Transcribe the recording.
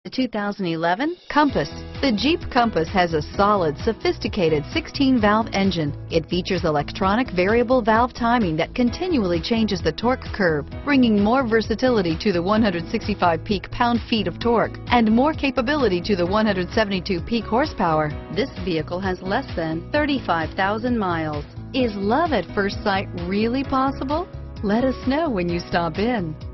The 2011 Compass. The Jeep Compass has a solid, sophisticated 16-valve engine. It features electronic variable valve timing that continually changes the torque curve, bringing more versatility to the 165 peak pound-feet of torque and more capability to the 172 peak horsepower. This vehicle has less than 35,000 miles. Is love at first sight really possible? Let us know when you stop in.